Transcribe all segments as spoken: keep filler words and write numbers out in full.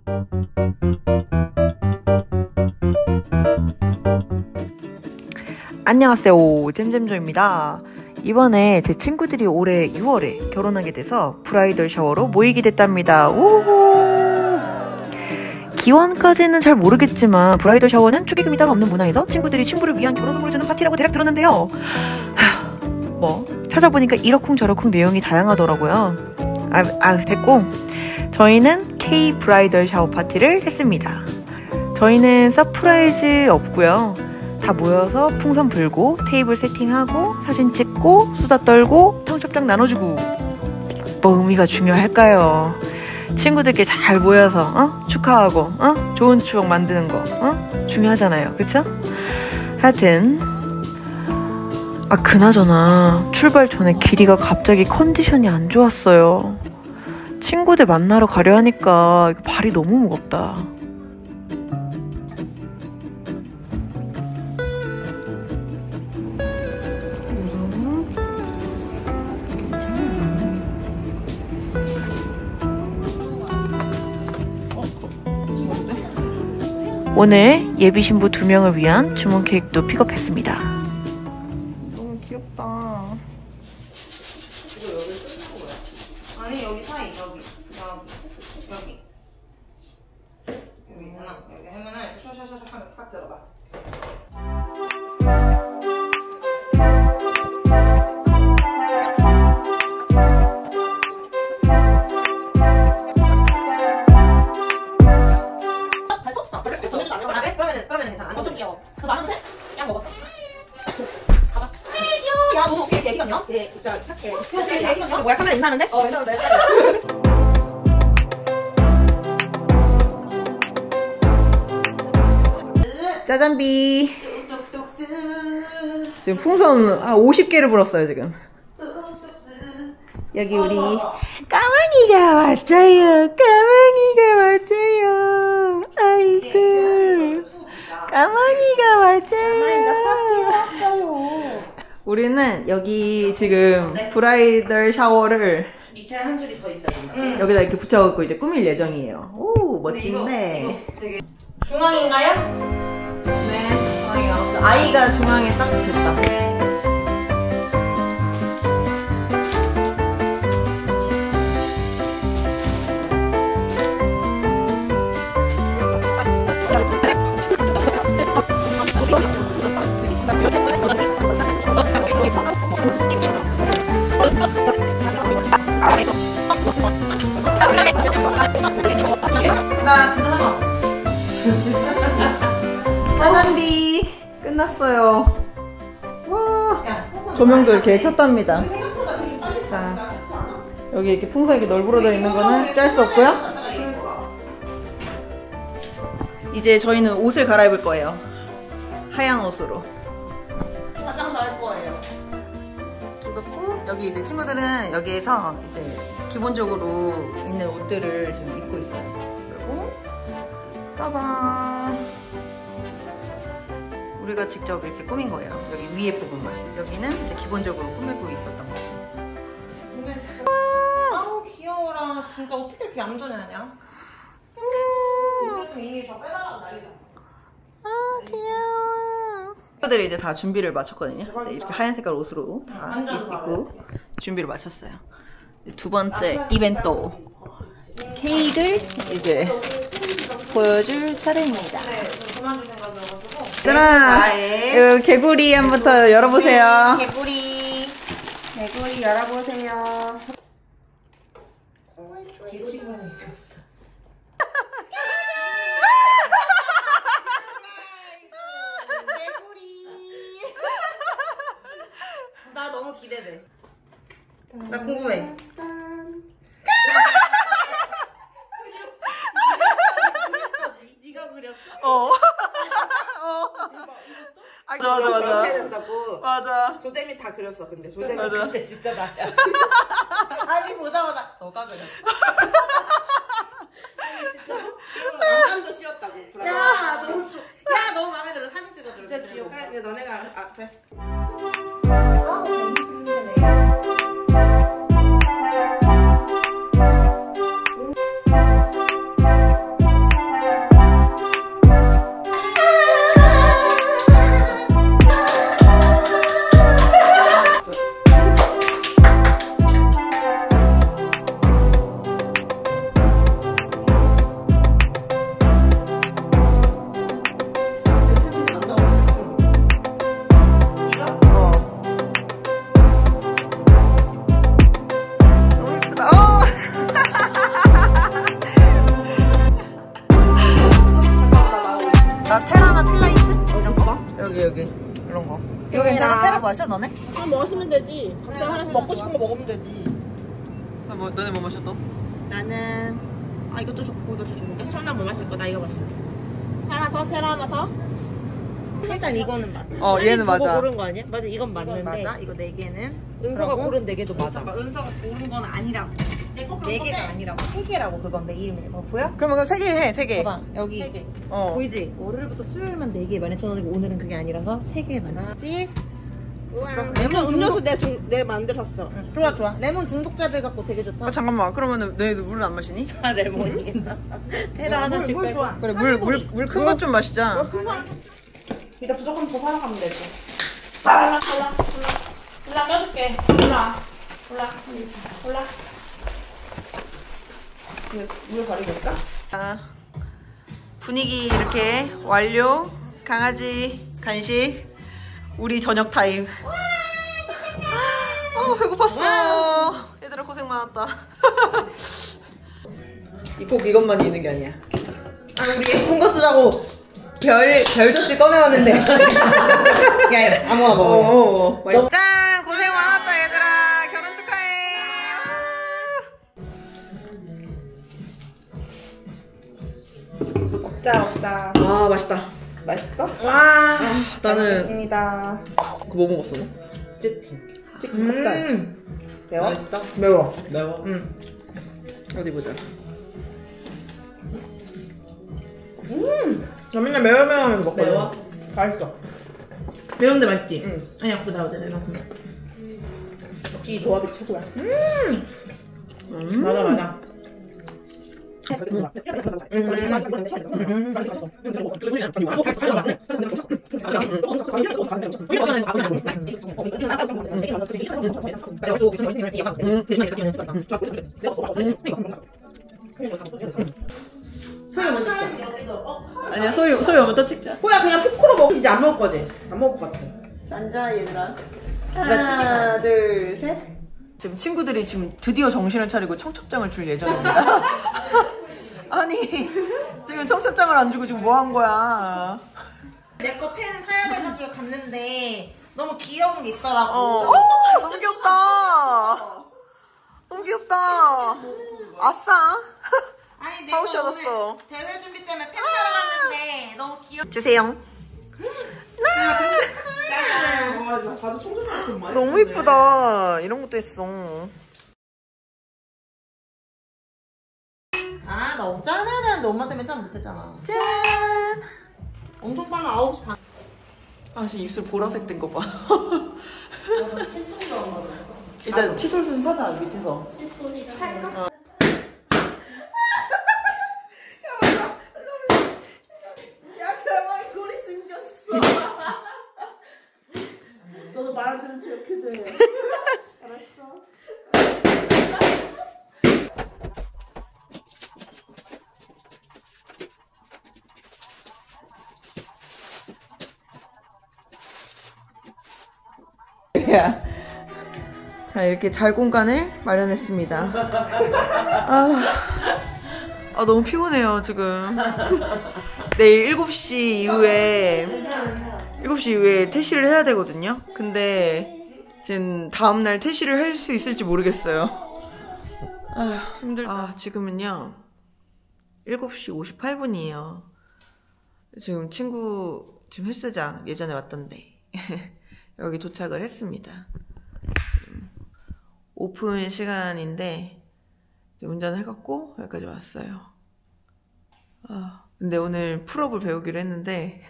안녕하세요, 잼잼조입니다. 이번에 제 친구들이 올해 유월에 결혼하게 돼서 브라이덜 샤워로 모이게 됐답니다. 오호. 기원까지는 잘 모르겠지만 브라이덜 샤워는 축의금이 따로 없는 문화에서 친구들이 신부를 위한 결혼 선물을 주는 파티라고 대략 들었는데요. 하, 뭐 찾아보니까 이러쿵저러쿵 내용이 다양하더라고요. 아, 아 됐고, 저희는 K 브라이덜 샤워 파티를 했습니다. 저희는 서프라이즈 없고요. 다 모여서 풍선 불고 테이블 세팅하고 사진 찍고 수다 떨고 청첩장 나눠주고. 뭐 의미가 중요할까요? 친구들끼리 잘 모여서 어? 축하하고 어? 좋은 추억 만드는 거 어? 중요하잖아요, 그쵸? 하여튼 아 그나저나 출발 전에 길이가 갑자기 컨디션이 안 좋았어요. 친구들 만나러 가려 하니까 발이 너무 무겁다. 오늘 예비 신부 두 명을 위한 주문 케이크도 픽업했습니다. 너무 귀엽다. 이거 여기 뜯는 거야? 아니 여기 사이 여기 여기 여기 여기 있잖아. 여기 하면은 샤샤샤샤 하면 싹 들어가. 예, 진짜 착해. 뭐야, 카메라 인사하면 돼? 어, 인사하면 돼. 짜잔비. 지금 풍선 아 오십 개를 불었어요 지금. 여기 우리 까마귀가 왔어요. 까마귀가 왔어요. 아이고, 까마귀가 왔어요. 우리는 여기 지금 브라이덜 샤워를 밑에 한 줄이 더 있어야 된다. 응. 여기다 이렇게 붙여갖고 이제 꾸밀 예정이에요. 오, 멋진데. 이거, 이거 되게 중앙인가요? 네, 중앙이요. 아이가 중앙에 딱 됐다. 네. 나 진짜 상관없어. 짜잔비 끝났어요. 와, 조명도 이렇게 켰답니다. 자, 여기 이렇게 풍선 이렇게 널브러져 있는 거는 짤 수 없고요. 이제 저희는 옷을 갈아입을 거예요. 하얀 옷으로. 화장 할 거예요. 입었고, 여기 이제 친구들은 여기에서 이제 기본적으로 있는 옷들을 지금 입고 있어요. 그리고 짜잔, 우리가 직접 이렇게 꾸민 거예요. 여기 위에 부분만. 여기는 이제 기본적으로 꾸미고 있었던 거죠. 아우 귀여워라. 진짜 어떻게 이렇게 얌전하냐? 그래서 이미 저 빼달라고 난리 났어. 아 귀여워. 친구들이 이제 다 준비를 마쳤거든요. 이제 이렇게 하얀 색깔 옷으로 다 입고 준비를 마쳤어요. 두 번째 이벤트 케이크를 이제 보여줄 차례입니다. 얘들아, 이 개구리 한번부터 열어보세요. 개구리, 개구리 열어보세요. 개구리만 이거보다. 개구리. 나 너무 기대돼. 나 궁금해. 네가 그렸어? 어. 어. 맞아 맞아 맞아. 저렇게 된다고. 맞아. 조잼이 다 그렸어. 근데 조잼이 맞아. 근데 진짜 나야. 아니 보자마자 너가 그렸어. 진짜. 왕관도 씌웠다고. 야 너무 좋. 야 너무 마음에 들어. 사진 찍어줘. 진짜 귀여워. 그래, 근데 너네가 아 그래. 아 너무 재밌네. 이거 괜찮아? 테라 마셔 너네? 그럼 마시면 되지. 각자 하나씩 먹고 싶은 거 먹으면 되지. 나 뭐, 너네 뭐 마셔 또? 나는 아 이것도 좋고 이것도 좋은데 설날 뭐 마실 거? 나 이거 마실래. 하나 더? 테라 하나 더? 일단 이거는 맞아. 어 얘는 맞아. 고른 거 아니야? 맞아 이건 맞는데. 이건 맞아. 이거 네 개는. 은서가 고른 네 개도 맞아. 은서가 고른 건 아니라고. 네 개가 아니라고. 세 개라고 그건 내 이름이. 어 보여? 그러면 그럼 세 개 해, 세 개. 봐봐 여기. 세 개. 어. 보이지? 월요일부터 수요일만 네 개 만천 원이고 오늘은 그게 아니라서 세 개 만 원. 맞지? 우와. 레몬 레몬 음료수 중독- 내, 중, 내 만들었어. 응, 좋아 좋아. 레몬 중독자들 갖고 되게 좋다. 아 잠깐만. 그러면은 너희도 물은 안 마시니? 다 레몬이. 테라 하나씩 물, 물 빼고. 좋아. 그래 물 물 물 큰 것 좀 마시자. 이따 무조건 더 사러 가면 되지. 올라, 올라, 올라. 올라, 껴줄게. 올라. 올라. 올라. 물, 물 가리고 있까? 아, 분위기 이렇게 완료. 강아지 간식. 우리 저녁 타임. 아 배고팠어. 얘들아 고생 많았다. 꼭 이것만 있는 게 아니야. 아 우리 예쁜 거 쓰라고 별 별젓이 꺼내왔는데. 야 아무거나 먹어. 어, 어. 짠 고생 많았다 얘들아. 결혼 축하해. 먹자, 먹자. 아 맛있다. 맛있어? 와. 나는 맞습니다. 그거 뭐 먹었어? 너? 치킨. 치킨 컵달. 음. 매워? 매워. 매워. 음. 어디 보자. 음. 저 맨날 매워 매워 하면서 먹거든. 매워? 맛있어. 매운데 맛있지? 응. 아니야 그거 나오자 내만큼. 이 조합이 최고야. 음. 음. 맞아 맞아. 소희 먼저 찍자. 아니야 소희 소희 먼저 찍자. 호야 그냥 포크로 먹어. 이제 안 먹을 거지? 안 먹을 것 같아. 짠자 얘들아. 나 하나 둘 셋. 지금 친구들이 지금 드디어 정신을 차리고 청첩장을 줄 예정입니다. 아니 지금 청첩장을 안 주고 지금 뭐 한 거야? 내 거 펜 사야 돼가지고 갔는데 너무 귀여운 게 있더라고. 어, 어 너무 귀엽다. 너무 귀엽다. 아싸. 아니 내가 파우치 얻었어. 오늘 대회 준비 때문에 펜 사러 갔는데 너무 귀여워. 주세요. 짜잔. 와, 나 다들 청소년 좀 많이 너무 쓰네. 이쁘다. 이런 것도 했어. 아 나 짠 해야 되는데 엄마 때문에 짠 못했잖아. 짠. 엄청 빨라. 아홉 시 반. 아 지금 입술 보라색 된 거 봐. 나 칫솔이 나온 거 같았어. 일단 칫솔 좀 사자 밑에서. 칫솔이랑 살까? 야, 대박 꼴이 생겼어. 너도 말 안 들으면 이렇게 돼. 알았어. 자 이렇게 잘 공간을 마련했습니다. 아, 아 너무 피곤해요 지금. 내일 일곱 시 이후에 일곱 시 이후에 퇴실을 해야 되거든요. 근데 지금 다음날 퇴실을 할 수 있을지 모르겠어요. 아 힘들다. 아 지금은요 일곱 시 오십팔 분이에요 지금 친구 지금 헬스장 예전에 왔던데 여기 도착을 했습니다. 오픈 시간인데 운전해갖고 여기까지 왔어요. 아, 근데 오늘 풀업을 배우기로 했는데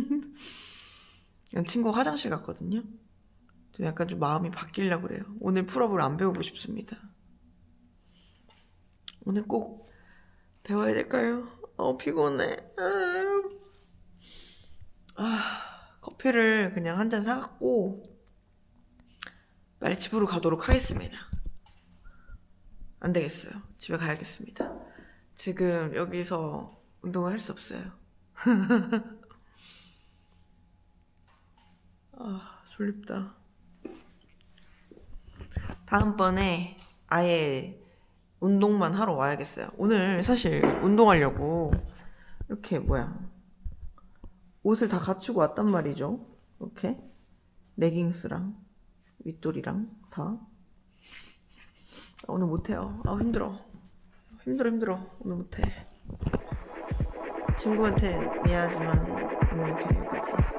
친구가 화장실 갔거든요. 좀 약간 좀 마음이 바뀌려고 그래요. 오늘 풀업을 안 배우고 싶습니다. 오늘 꼭 배워야 될까요? 어 피곤해. 아, 커피를 그냥 한 잔 사갖고 빨리 집으로 가도록 하겠습니다. 안 되겠어요. 집에 가야겠습니다. 지금 여기서 운동을 할 수 없어요. 아, 졸립다. 다음번에 아예 운동만 하러 와야겠어요. 오늘 사실 운동하려고 이렇게 뭐야 옷을 다 갖추고 왔단 말이죠. 이렇게 레깅스랑 윗돌이랑 다. 아, 오늘 못해요. 아 힘들어. 힘들어 힘들어. 오늘 못해. 친구한테 미안하지만 오늘 이렇게 여기까지.